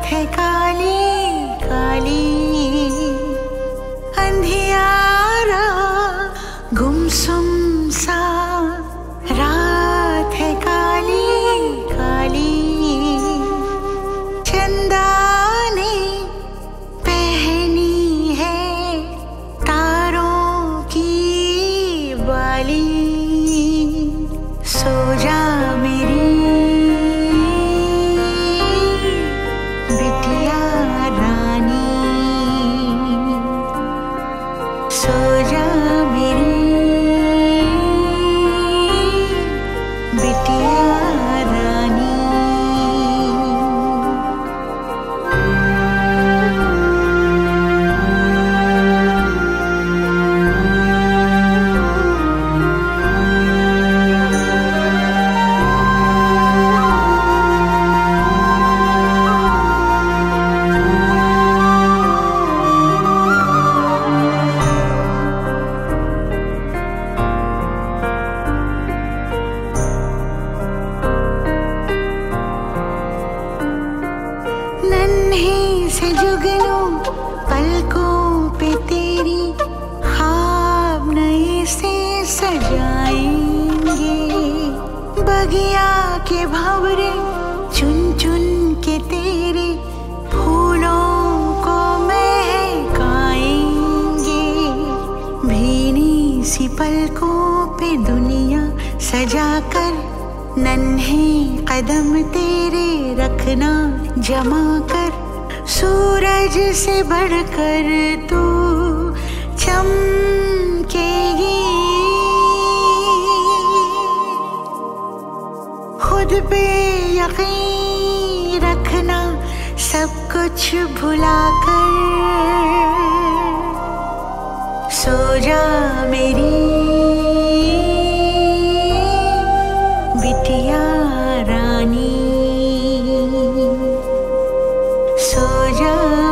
है काली काली, अंधियारा गुमसुम सा, रात है काली काली। चंदा ने पहनी है तारों की बाली, सो जा मेरी बिटिया रानी, सो जा मेरी बिटिया रानी। नन्हे से जुगनू पलकों पे तेरी, ख्वाब नए से सजाएंगे। बगिया के भंवरे चुन चुन के तेरे फूलों को महकाएंगे। भीनी सी पलकों पे दुनिया सजाकर, नन्हे कदम तेरे रखना जमा कर। सूरज से बढ़कर तू चमकेगी, खुद पे यकीन रखना सब कुछ भुलाकर। सो जा मेरी बिटिया रानी, सो जा